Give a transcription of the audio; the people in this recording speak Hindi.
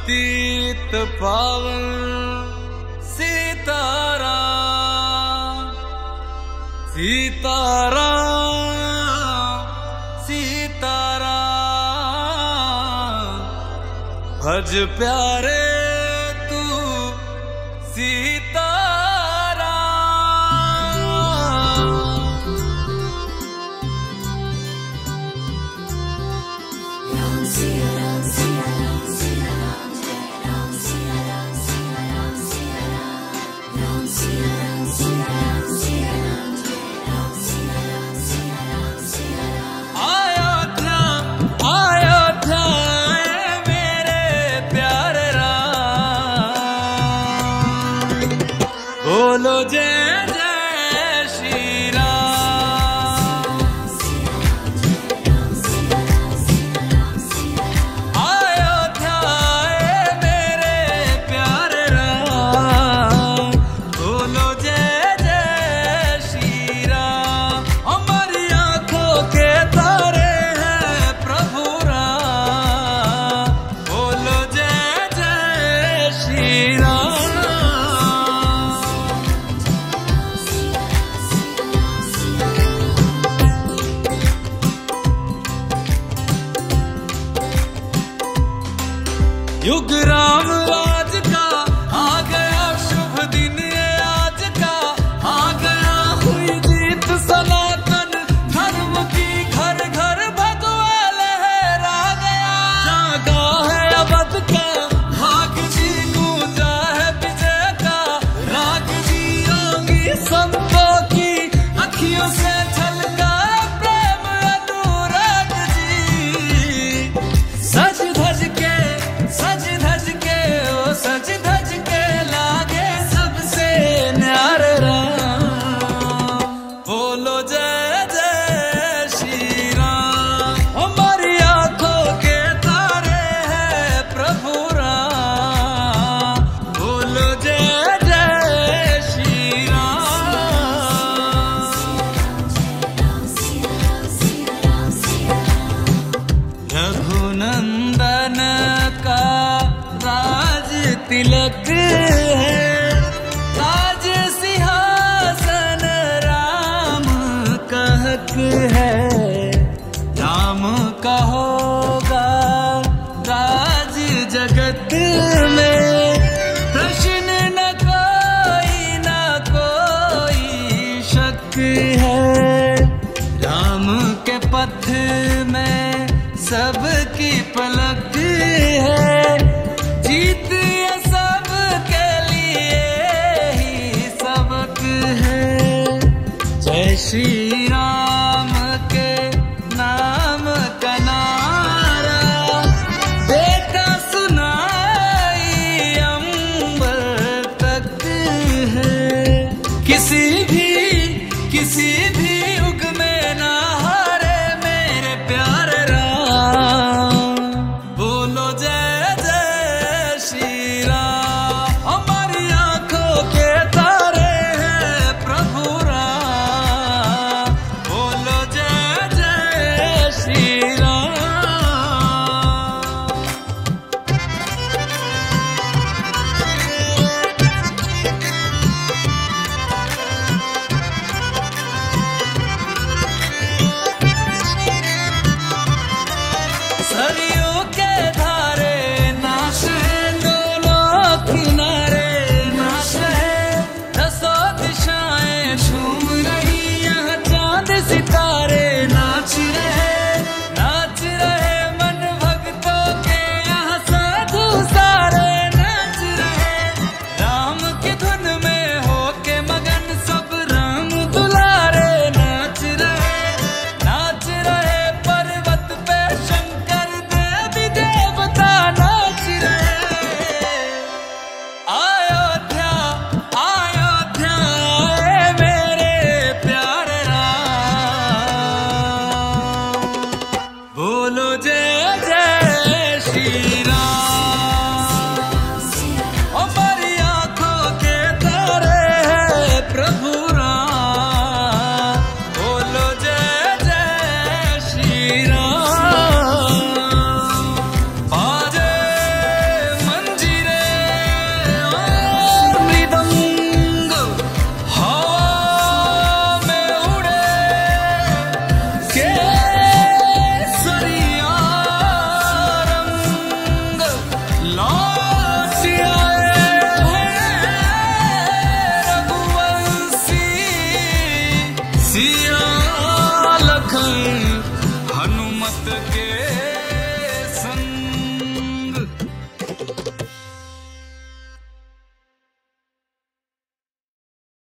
पतित पावन सीताराम सीताराम सीताराम भज प्यारे तू सीताराम। बोलो जय जय श्री राम। अयोध्या मेरे प्यारे राम, बोलो जय जय श्री राम। हमारी आंखों के तारे हैं प्रभु राम, बोलो जय जय श्री राम। युग राम राज का आ गया शुभ दिन ये आज का, आ गया हुई जीत सनातन धर्म की, घर घर भगवा लहरा गया। जागा है अवध का भाग जी, गूंजा है विजय का राग जी। योगी संतों की अखियों से झलका प्रेम अनुराग जी। सज धज के सज धज के लागे सबसे न्यारे राम, बोलो जय जय श्री राम। हमारी आंखों के तारे हैं प्रभु राम, बोलो जय जय श्री राम। रघुनंदन का राज तिलक है, ताज सिंहासन राम का हक है। राम का होगा राज जगत में, प्रश्न न कोई शक है। राम के पथ में सबकी पलक है, जीत ये सब के लिए ही सबक है। जय श्री राम के नाम का नारा बेटा सुनाई अंबर तक है। किसी भी युग में ना हारे मेरे प्यारे राम, बोलो जय जय श्री राम। हमारी आंखों के तारे हैं प्रभु राम, बोलो जय जय श्री राम। आए।